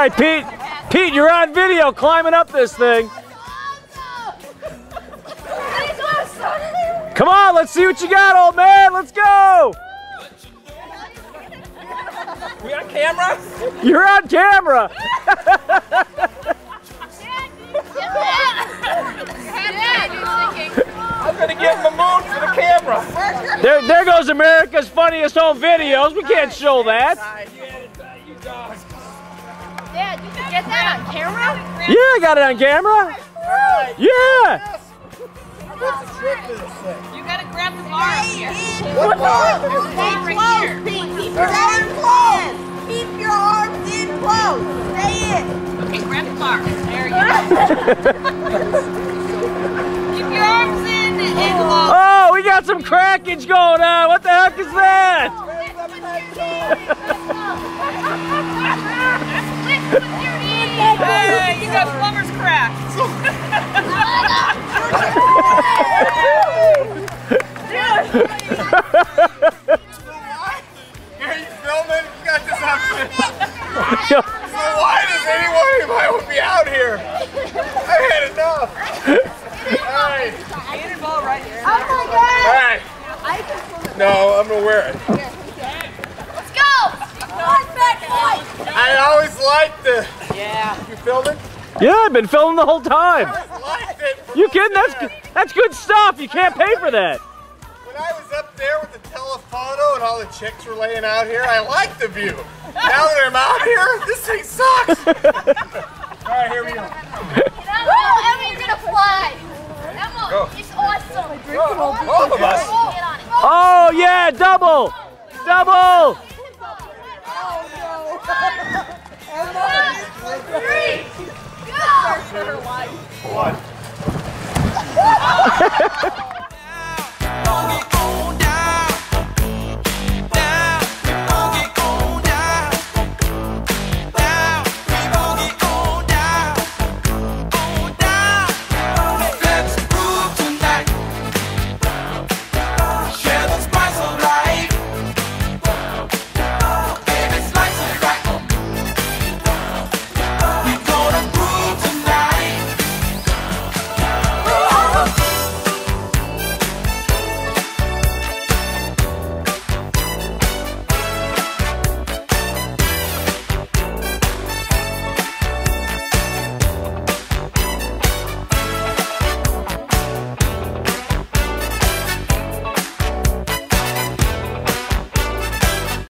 right, Pete. Pete, you're on video climbing up this thing. Come on, let's see what you got, old man. Let's go. We on camera? You're on camera. I'm gonna get in the mood for the camera. There goes America's Funniest Home Videos. We can't show that. Dad, you can get that on camera? Yeah, I got it on camera. Yeah. You gotta grab the bar up here. What bar? Stay close, Pete. Keep your arms close. Keep your arms in close. Stay in. Okay, grab the bar. There you go. Keep your arms in close. Oh, we got some crackage going on. What the heck is that? Hey, you got plumber's crack. Are you filming? You got this on film. So why does anyone would be out here? I've had enough. Alright. Get a ball right here. Oh my God. Alright. No, I'm gonna wear it. Let's go. I always liked the. Yeah. You filming? Yeah, I've been filming the whole time. I liked it. You kidding? That's good stuff. You can't pay for that. When I was up there with the telephoto and all the chicks were laying out here, I liked the view. Now that I'm out here, this thing sucks. Alright, here we go. Emma, you're gonna fly. Emma, Go. it's awesome. Both of us. Get on it. Oh yeah, double, double. Three, go! One.